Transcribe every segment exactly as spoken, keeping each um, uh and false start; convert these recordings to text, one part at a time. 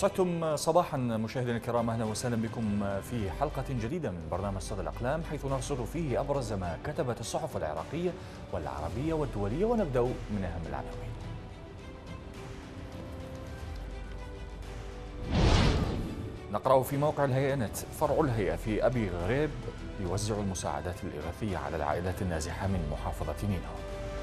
أسعدتم صباحا مشاهدينا الكرام، أهلا وسهلا بكم في حلقة جديدة من برنامج صدى الأقلام، حيث نرصد فيه أبرز ما كتبت الصحف العراقية والعربية والدولية، ونبدأ من أهم العناوين. نقرأ في موقع الهيئة نت: فرع الهيئة في أبي غريب يوزع المساعدات الإغاثية على العائلات النازحة من محافظة نينوى.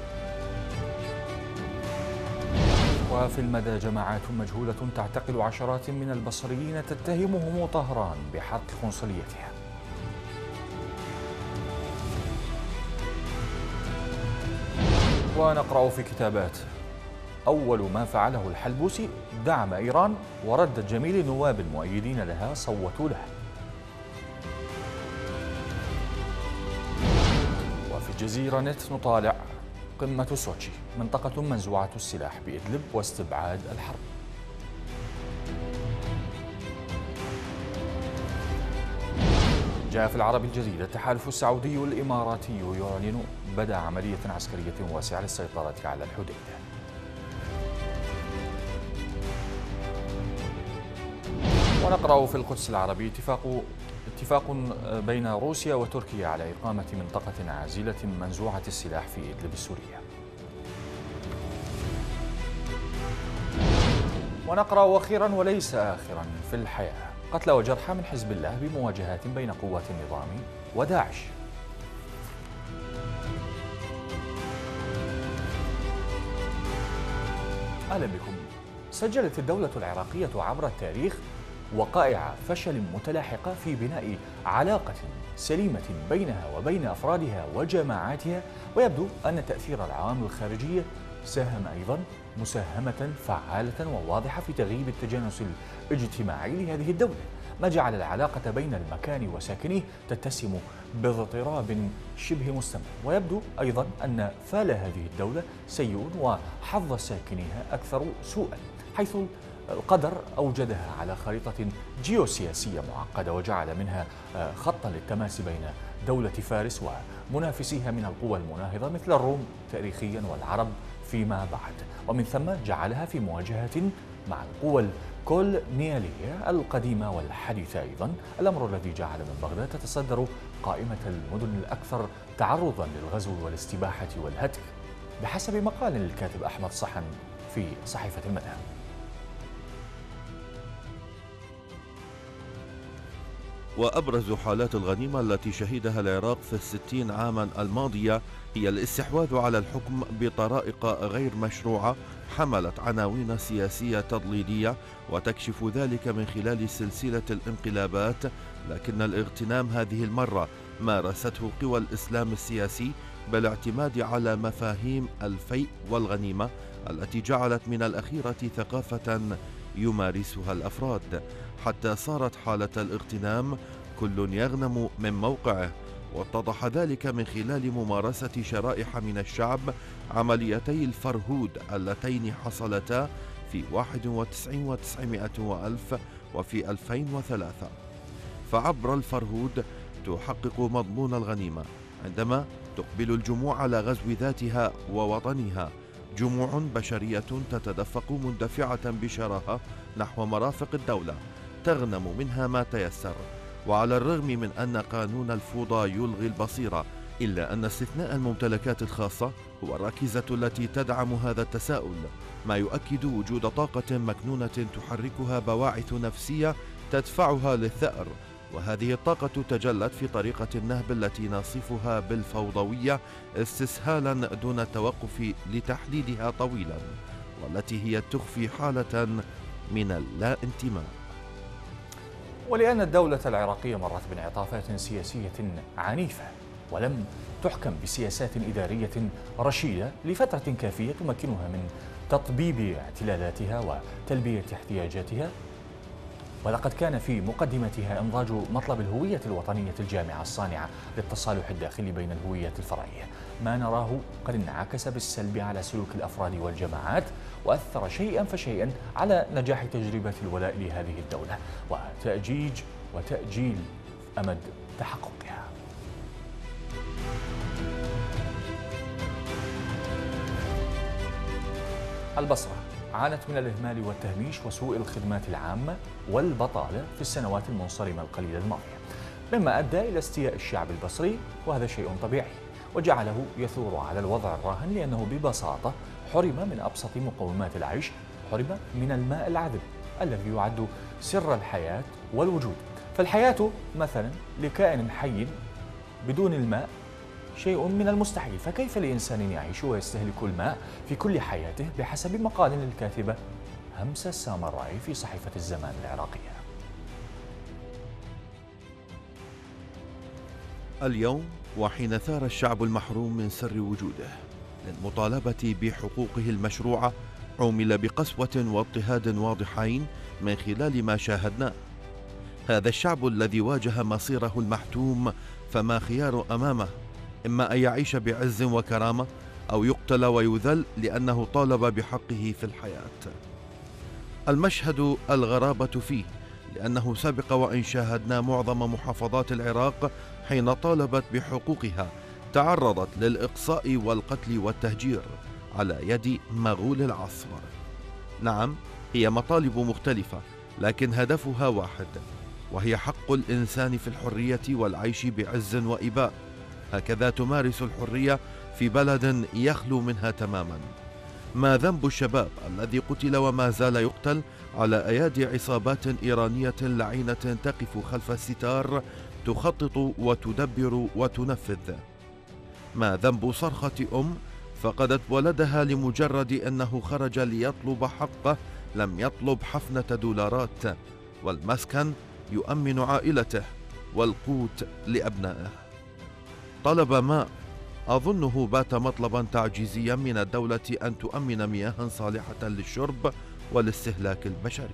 وفي المدى جماعات مجهولة تعتقل عشرات من البصريين تتهمهم طهران بحرق قنصليتها. ونقرأ في كتابات: أول ما فعله الحلبوسي دعم إيران ورد جميل النواب المؤيدين لها صوتوا له. وفي الجزيرة نت نطالع: قمة سوتشي، منطقة منزوعة السلاح بإدلب واستبعاد الحرب. جاء في العربي الجديد: التحالف السعودي الإماراتي يعلن بدء عملية عسكرية واسعة للسيطرة على الحديدة. ونقرأ في القدس العربي: اتفاق اتفاق بين روسيا وتركيا على إقامة منطقة عازلة منزوعة السلاح في إدلب السورية. ونقرأ أخيرا وليس آخرا في الحياة: قتلى وجرحى من حزب الله بمواجهات بين قوات النظام وداعش. أهلا بكم. سجلت الدولة العراقية عبر التاريخ وقائع فشل متلاحقة في بناء علاقة سليمة بينها وبين أفرادها وجماعاتها، ويبدو أن تأثير العوامل الخارجية ساهم أيضا مساهمة فعالة وواضحة في تغييب التجانس الاجتماعي لهذه الدولة، ما جعل العلاقة بين المكان وساكنيه تتسم باضطراب شبه مستمر. ويبدو أيضا أن فال هذه الدولة سيء وحظ ساكنيها أكثر سوءا، حيث القدر أوجدها على خريطة جيوسياسية معقدة وجعل منها خطا للتماس بين دولة فارس ومنافسيها من القوى المناهضة مثل الروم تاريخيا والعرب فيما بعد، ومن ثم جعلها في مواجهة مع القوى الكولونيالية القديمة والحديثة أيضا، الأمر الذي جعل من بغداد تتصدر قائمة المدن الأكثر تعرضا للغزو والاستباحة والهتك، بحسب مقال للكاتب أحمد صحن في صحيفة المدى. وأبرز حالات الغنيمة التي شهدها العراق في الستين عاما الماضية هي الاستحواذ على الحكم بطرائق غير مشروعة حملت عناوين سياسية تضليلية وتكشف ذلك من خلال سلسلة الانقلابات، لكن الاغتنام هذه المرة مارسته قوى الإسلام السياسي بالاعتماد على مفاهيم الفيء والغنيمة التي جعلت من الأخيرة ثقافة يمارسها الأفراد، حتى صارت حالة الاغتنام كل يغنم من موقعه. واتضح ذلك من خلال ممارسة شرائح من الشعب عمليتي الفرهود اللتين حصلتا في واحد وتسعين وتسعمائة وألف وفي ألفين وثلاثة. فعبر الفرهود تحقق مضمون الغنيمة عندما تقبل الجموع على غزو ذاتها ووطنها، جموع بشرية تتدفق مندفعة بشراهة نحو مرافق الدولة تغنم منها ما تيسر. وعلى الرغم من أن قانون الفوضى يلغي البصيرة، إلا أن استثناء الممتلكات الخاصة هو الركيزة التي تدعم هذا التساؤل، ما يؤكد وجود طاقة مكنونة تحركها بواعث نفسية تدفعها للثأر. وهذه الطاقة تجلت في طريقة النهب التي نصفها بالفوضوية استسهالا دون التوقف لتحديدها طويلا، والتي هي تخفي حالة من اللا انتماء. ولأن الدولة العراقية مرت بانعطافات سياسية عنيفة ولم تحكم بسياسات إدارية رشيدة لفترة كافية تمكنها من تطبيب اعتلالاتها وتلبية احتياجاتها، ولقد كان في مقدمتها إنضاج مطلب الهوية الوطنية الجامعة الصانعة للتصالح الداخلي بين الهويات الفرعية، ما نراه قد انعكس بالسلب على سلوك الأفراد والجماعات، وأثر شيئا فشيئا على نجاح تجربة الولاء لهذه الدولة وتأجيج وتأجيل أمد تحققها. البصرة: عانت من الإهمال والتهميش وسوء الخدمات العامة والبطالة في السنوات المنصرمة القليلة الماضية، مما أدى إلى استياء الشعب البصري، وهذا شيء طبيعي وجعله يثور على الوضع الراهن، لأنه ببساطة حرم من أبسط مقومات العيش، حرم من الماء العذب الذي يعد سر الحياة والوجود. فالحياة مثلا لكائن حي بدون الماء شيء من المستحيل، فكيف لإنسان يعيش ويستهلك الماء في كل حياته بحسب مقال الكاتبة همسة السامرائي في صحيفة الزمان العراقية. اليوم وحين ثار الشعب المحروم من سر وجوده للمطالبة بحقوقه المشروعة، عُمل بقسوة واضطهاد واضحين من خلال ما شاهدناه. هذا الشعب الذي واجه مصيره المحتوم، فما خيار أمامه؟ إما أن يعيش بعز وكرامة أو يقتل ويذل لأنه طالب بحقه في الحياة. المشهد الغرابة فيه لأنه سبق وإن شاهدنا معظم محافظات العراق حين طالبت بحقوقها تعرضت للإقصاء والقتل والتهجير على يد مغول العصر. نعم، هي مطالب مختلفة لكن هدفها واحد، وهي حق الإنسان في الحرية والعيش بعز وإباء. هكذا تمارس الحرية في بلد يخلو منها تماما. ما ذنب الشباب الذي قتل وما زال يقتل على أيادي عصابات إيرانية لعينة تقف خلف الستار تخطط وتدبر وتنفذ؟ ما ذنب صرخة أم فقدت ولدها لمجرد أنه خرج ليطلب حقه، لم يطلب حفنة دولارات، والمسكن يؤمن عائلته والقوت لأبنائه؟ طلب ماء، أظنه بات مطلبا تعجيزيا من الدولة أن تؤمن مياه صالحة للشرب والاستهلاك البشري.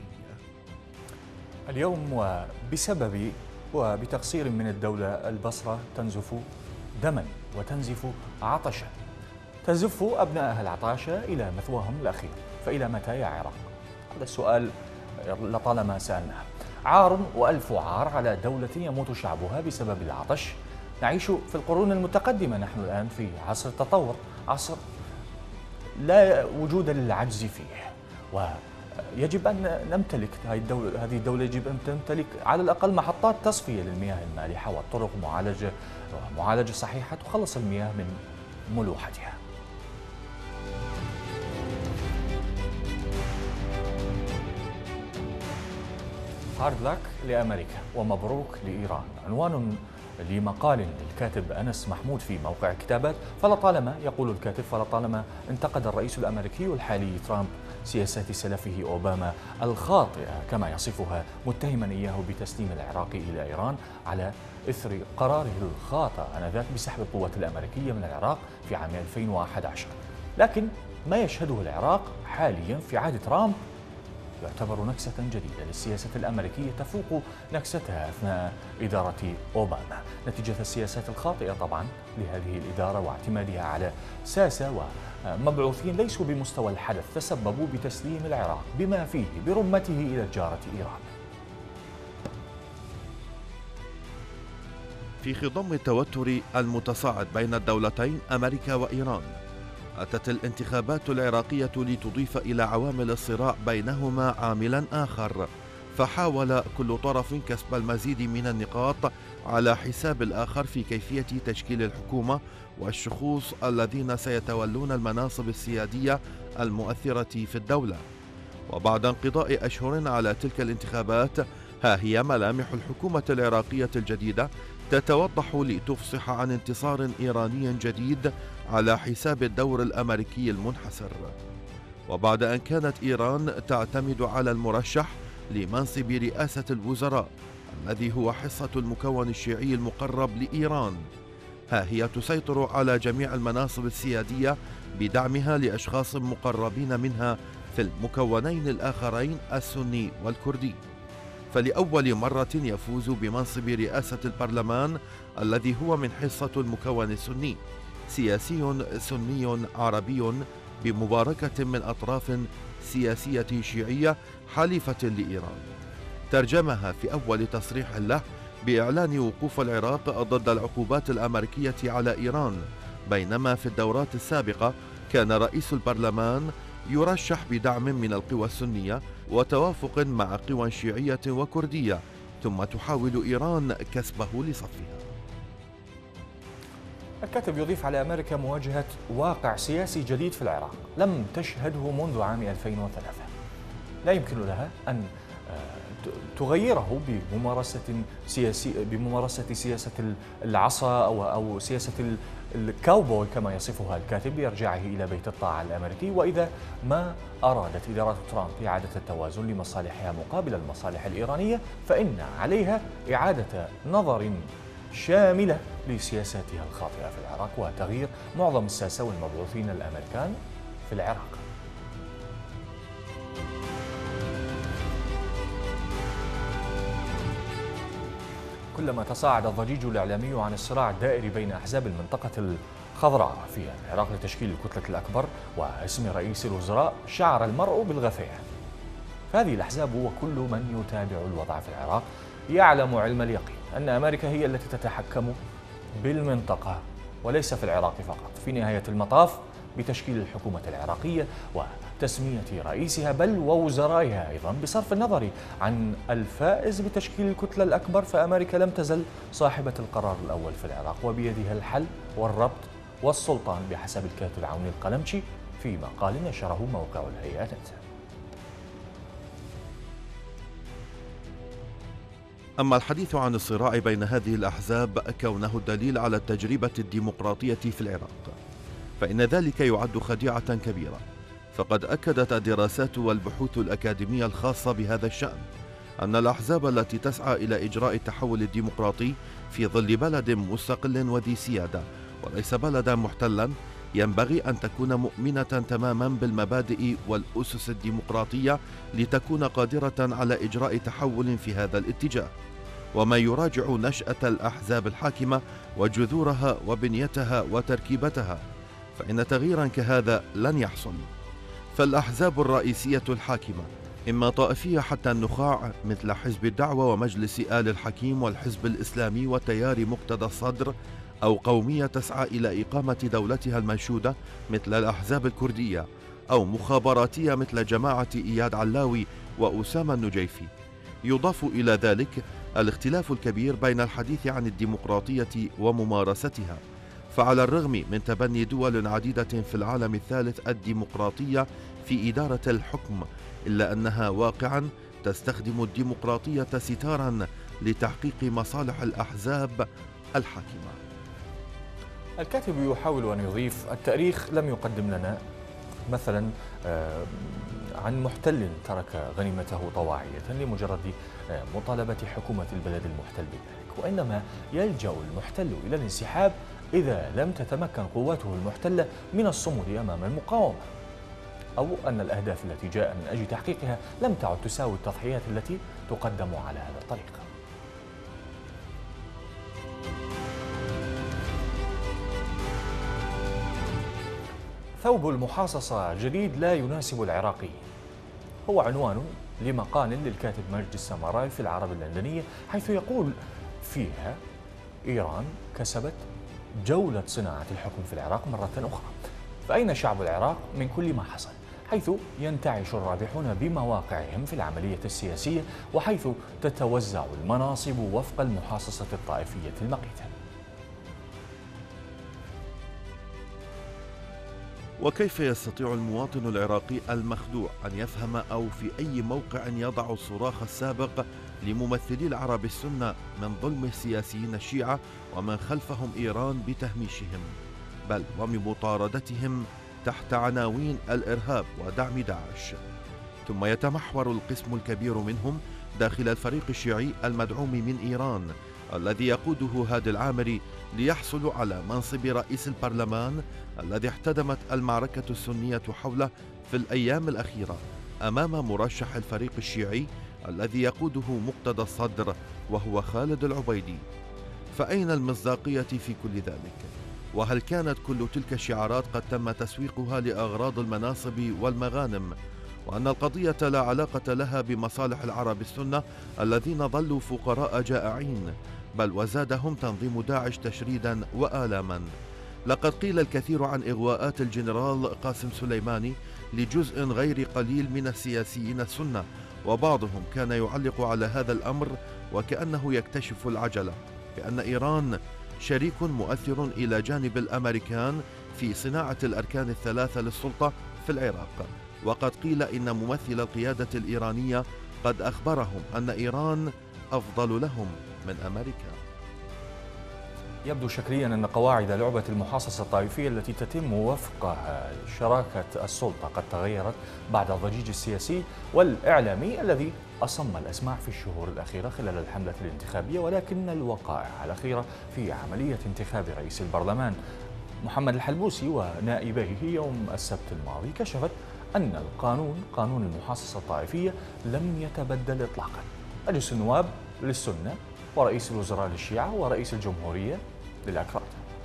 اليوم وبسبب وبتقصير من الدولة، البصرة تنزف دما وتنزف عطشا، تزف أبنائها العطاشة إلى مثواهم الأخير. فإلى متى يا عراق؟ هذا السؤال لطالما سألناه. عار وألف عار على دولة يموت شعبها بسبب العطش. نعيش في القرون المتقدمة، نحن الآن في عصر التطور، عصر لا وجود للعجز فيه، ويجب أن نمتلك هذه الدولة هذه الدولة يجب أن تمتلك على الأقل محطات تصفية للمياه المالحة والطرق معالجة معالجة صحيحة تخلص المياه من ملوحتها. هارد لك لأمريكا ومبروك لإيران، عنوان لمقال للكاتب أنس محمود في موقع كتابات. فلطالما يقول الكاتب فلطالما انتقد الرئيس الأمريكي الحالي ترامب سياسات سلفه أوباما الخاطئة كما يصفها، متهما إياه بتسليم العراق إلى إيران على إثر قراره الخاطئ آنذاك بسحب القوات الأمريكية من العراق في عام ألفين وأحد عشر. لكن ما يشهده العراق حاليا في عهد ترامب يعتبر نكسة جديدة للسياسة الأمريكية تفوق نكستها أثناء إدارة أوباما، نتيجة السياسات الخاطئة طبعا لهذه الإدارة واعتمادها على ساسة ومبعوثين ليسوا بمستوى الحدث تسببوا بتسليم العراق بما فيه برمته إلى الجارة إيران. في خضم التوتر المتصاعد بين الدولتين أمريكا وإيران، أتت الانتخابات العراقية لتضيف إلى عوامل الصراع بينهما عاملا آخر، فحاول كل طرف كسب المزيد من النقاط على حساب الآخر في كيفية تشكيل الحكومة والشخوص الذين سيتولون المناصب السيادية المؤثرة في الدولة. وبعد انقضاء أشهر على تلك الانتخابات، ها هي ملامح الحكومة العراقية الجديدة تتوضح لتفصح عن انتصار إيراني جديد على حساب الدور الأمريكي المنحسر. وبعد أن كانت إيران تعتمد على المرشح لمنصب رئاسة الوزراء الذي هو حصة المكون الشيعي المقرب لإيران، ها هي تسيطر على جميع المناصب السيادية بدعمها لأشخاص مقربين منها في المكونين الآخرين السني والكردي. فلأول مرة يفوز بمنصب رئاسة البرلمان الذي هو من حصة المكون السني سياسي سني عربي بمباركة من أطراف سياسية شيعية حليفة لإيران، ترجمها في أول تصريح له بإعلان وقوف العراق ضد العقوبات الأمريكية على إيران، بينما في الدورات السابقة كان رئيس البرلمان يرشح بدعم من القوى السنية وتوافق مع قوى شيعية وكردية، ثم تحاول إيران كسبه لصفها. الكاتب يضيف على أمريكا مواجهة واقع سياسي جديد في العراق لم تشهده منذ عام ألفين وثلاثة، لا يمكن لها أن تغيره بممارسة سياسية بممارسة سياسة العصا أو أو سياسة الكاوبوي كما يصفها الكاتب لإرجاعه إلى بيت الطاعة الأمريكي. وإذا ما أرادت إدارة ترامب إعادة التوازن لمصالحها مقابل المصالح الإيرانية فإن عليها إعادة نظر شاملة لسياساتها الخاطئة في العراق وتغيير معظم الساسة والمبعوثين الأمريكان في العراق. كلما تصاعد الضجيج الإعلامي عن الصراع الدائري بين أحزاب المنطقة الخضراء في العراق لتشكيل الكتلة الأكبر واسم رئيس الوزراء شعر المرء بالغثيان. فهذه الأحزاب وكل من يتابع الوضع في العراق يعلم علم اليقين أن أمريكا هي التي تتحكم بالمنطقة وليس في العراق فقط، في نهاية المطاف بتشكيل الحكومة العراقية وتسمية رئيسها بل ووزرائها أيضا. بصرف النظر عن الفائز بتشكيل الكتلة الأكبر فأمريكا لم تزل صاحبة القرار الأول في العراق وبيدها الحل والربط والسلطان بحسب الكاتب عون القلمشي في مقال نشره موقع الهيئة. أما الحديث عن الصراع بين هذه الأحزاب كونه الدليل على التجربة الديمقراطية في العراق فإن ذلك يعد خديعة كبيرة، فقد أكدت الدراسات والبحوث الأكاديمية الخاصة بهذا الشأن أن الأحزاب التي تسعى إلى إجراء التحول الديمقراطي في ظل بلد مستقل وذي سيادة وليس بلدا محتلا ينبغي أن تكون مؤمنة تماما بالمبادئ والأسس الديمقراطية لتكون قادرة على إجراء تحول في هذا الاتجاه، وما يراجع نشأة الأحزاب الحاكمة وجذورها وبنيتها وتركيبتها، فإن تغييرا كهذا لن يحصل. فالأحزاب الرئيسية الحاكمة إما طائفية حتى النخاع مثل حزب الدعوة ومجلس آل الحكيم والحزب الإسلامي وتيار مقتدى الصدر، أو قومية تسعى إلى إقامة دولتها المنشودة مثل الأحزاب الكردية، أو مخابراتية مثل جماعة إياد علاوي وأسامة النجيفي. يضاف إلى ذلك الاختلاف الكبير بين الحديث عن الديمقراطية وممارستها، فعلى الرغم من تبني دول عديدة في العالم الثالث الديمقراطية في إدارة الحكم إلا أنها واقعا تستخدم الديمقراطية ستارا لتحقيق مصالح الأحزاب الحاكمة. الكاتب يحاول أن يضيف التاريخ لم يقدم لنا مثلا عن محتل ترك غنيمته طواعية لمجرد مطالبة حكومة البلد المحتل بذلك، وإنما يلجأ المحتل إلى الانسحاب إذا لم تتمكن قواته المحتلة من الصمود أمام المقاومة، أو أن الأهداف التي جاء من أجل تحقيقها لم تعد تساوي التضحيات التي تقدم على هذا الطريق. ثوب المحاصصة جديد لا يناسب العراقيين هو عنوان لمقال للكاتب مجد السمراء في العرب اللندنية، حيث يقول فيها إيران كسبت جولة صناعة الحكم في العراق مرة أخرى، فأين شعب العراق من كل ما حصل؟ حيث ينتعش الرابحون بمواقعهم في العملية السياسية، وحيث تتوزع المناصب وفق المحاصصة الطائفية المقيتة. وكيف يستطيع المواطن العراقي المخدوع أن يفهم أو في أي موقع يضع الصراخ السابق لممثلي العرب السنة من ظلم السياسيين الشيعة ومن خلفهم إيران بتهميشهم بل وبمطاردتهم تحت عناوين الإرهاب ودعم داعش، ثم يتمحور القسم الكبير منهم داخل الفريق الشيعي المدعوم من إيران الذي يقوده هادي العامري ليحصلوا على منصب رئيس البرلمان الذي احتدمت المعركة السنية حوله في الأيام الأخيرة أمام مرشح الفريق الشيعي الذي يقوده مقتدى الصدر وهو خالد العبيدي. فأين المصداقية في كل ذلك؟ وهل كانت كل تلك الشعارات قد تم تسويقها لأغراض المناصب والمغانم، وأن القضية لا علاقة لها بمصالح العرب السنة الذين ظلوا فقراء جائعين، بل وزادهم تنظيم داعش تشريدا وآلاما؟ لقد قيل الكثير عن إغواءات الجنرال قاسم سليماني لجزء غير قليل من السياسيين السنة، وبعضهم كان يعلق على هذا الأمر وكأنه يكتشف العجلة، بأن إيران شريك مؤثر إلى جانب الأمريكان في صناعة الأركان الثلاثة للسلطة في العراق. وقد قيل إن ممثل القيادة الإيرانية قد أخبرهم أن إيران أفضل لهم من أمريكا. يبدو شكليا أن قواعد لعبة المحاصصة الطائفية التي تتم وفق شراكة السلطة قد تغيرت بعد الضجيج السياسي والإعلامي الذي أصم الأسماع في الشهور الأخيرة خلال الحملة الانتخابية، ولكن الوقائع الأخيرة في عملية انتخاب رئيس البرلمان محمد الحلبوسي ونائبيه يوم السبت الماضي كشفت أن القانون قانون المحاصصة الطائفية لم يتبدل إطلاقا. مجلس النواب للسنة، ورئيس الوزراء للشيعة، ورئيس الجمهورية للأكراد.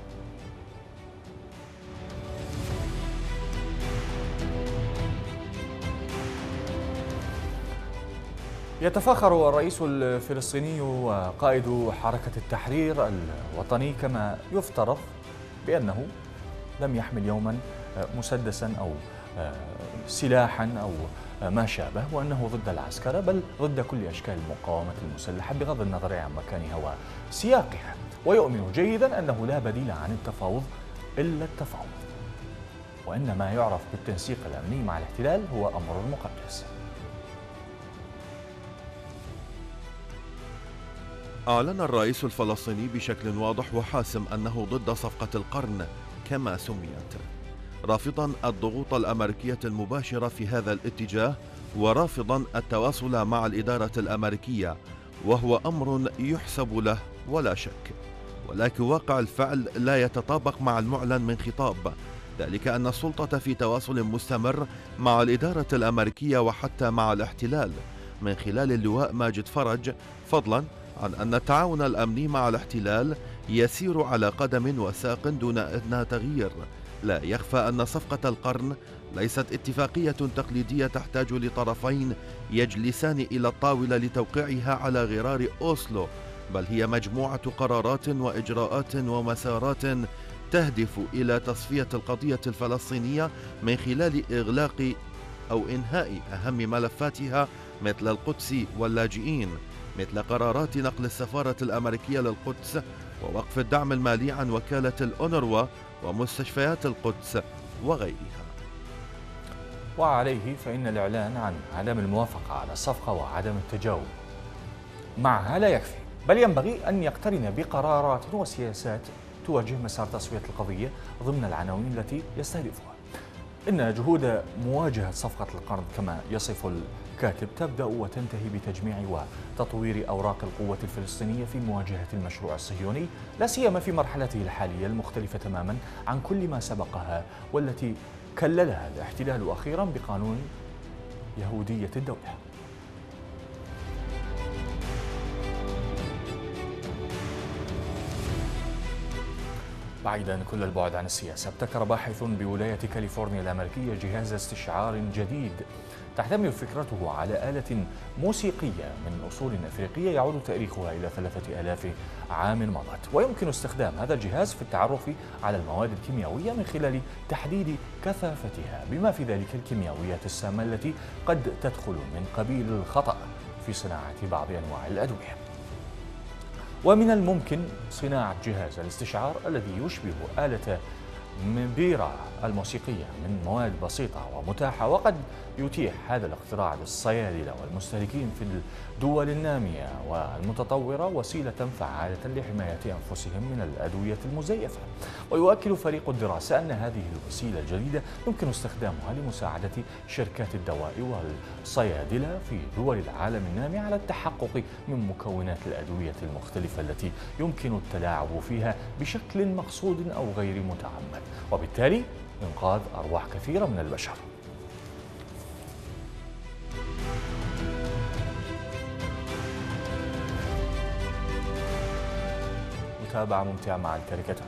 يتفاخر الرئيس الفلسطيني وقائد حركة التحرير الوطني كما يفترض بأنه لم يحمل يوما مسدسا أو سلاحا أو ما شابه، وأنه ضد العسكرة بل ضد كل أشكال المقاومة المسلحة بغض النظر عن مكانها وسياقها، ويؤمن جيدا أنه لا بديل عن التفاوض إلا التفاوض، وأن ما يعرف بالتنسيق الأمني مع الاحتلال هو أمر مقدس. أعلن الرئيس الفلسطيني بشكل واضح وحاسم أنه ضد صفقة القرن كما سميت، رافضا الضغوط الأمريكية المباشرة في هذا الاتجاه، ورافضا التواصل مع الإدارة الأمريكية، وهو أمر يحسب له ولا شك، ولكن واقع الفعل لا يتطابق مع المعلن من خطاب، ذلك أن السلطة في تواصل مستمر مع الإدارة الأمريكية وحتى مع الاحتلال من خلال اللواء ماجد فرج، فضلا عن أن التعاون الأمني مع الاحتلال يسير على قدم وساق دون أدنى تغيير. لا يخفى أن صفقة القرن ليست اتفاقية تقليدية تحتاج لطرفين يجلسان إلى الطاولة لتوقيعها على غرار أوسلو، بل هي مجموعة قرارات وإجراءات ومسارات تهدف إلى تصفية القضية الفلسطينية من خلال إغلاق أو إنهاء أهم ملفاتها مثل القدس واللاجئين، مثل قرارات نقل السفارة الأمريكية للقدس ووقف الدعم المالي عن وكالة الأونروا ومستشفيات القدس وغيرها. وعليه فإن الإعلان عن عدم الموافقة على الصفقة وعدم التجاوب معها لا يكفي، بل ينبغي أن يقترن بقرارات وسياسات توجه مسار تصفية القضية ضمن العناوين التي يستهدفها. إن جهود مواجهة صفقة القرن كما يصف الكاتب تبدأ وتنتهي بتجميع وتطوير أوراق القوة الفلسطينية في مواجهة المشروع الصهيوني، لا سيما في مرحلته الحالية المختلفة تماما عن كل ما سبقها، والتي كللها الاحتلال أخيرا بقانون يهودية الدولة. بعيدا كل البعد عن السياسة، ابتكر باحث بولاية كاليفورنيا الأمريكية جهاز استشعار جديد تحتمل فكرته على آلة موسيقية من أصول أفريقية يعود تاريخها إلى ثلاثة آلاف عام مضت، ويمكن استخدام هذا الجهاز في التعرف على المواد الكيميائية من خلال تحديد كثافتها، بما في ذلك الكيميائيات السامة التي قد تدخل من قبيل الخطأ في صناعة بعض أنواع الأدوية. ومن الممكن صناعة جهاز الاستشعار الذي يشبه آلة مبيرة الموسيقية من مواد بسيطة ومتاحة، وقد يتيح هذا الاختراع للصيادلة والمستهلكين في الدول النامية والمتطورة وسيلة فعالة لحماية أنفسهم من الأدوية المزيفة. ويؤكد فريق الدراسة أن هذه الوسيلة الجديدة يمكن استخدامها لمساعدة شركات الدواء والصيادلة في دول العالم النامي على التحقق من مكونات الأدوية المختلفة التي يمكن التلاعب فيها بشكل مقصود أو غير متعمد، وبالتالي إنقاذ أرواح كثيرة من البشر. متابعة ممتعة مع الكاريكاتير.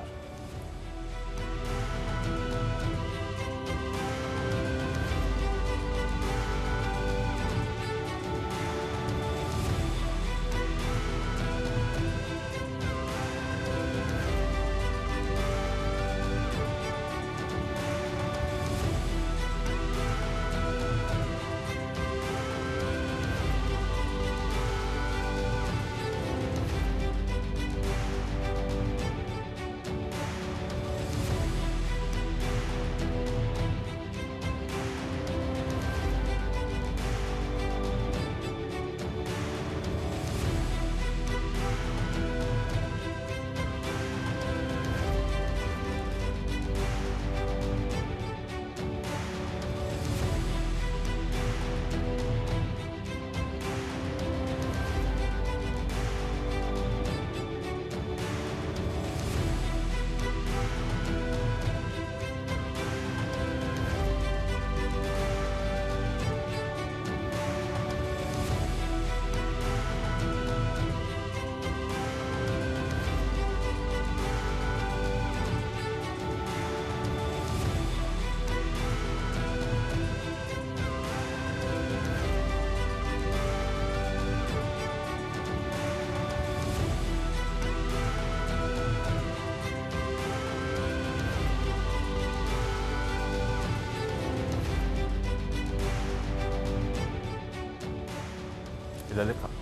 إلى اللقاء.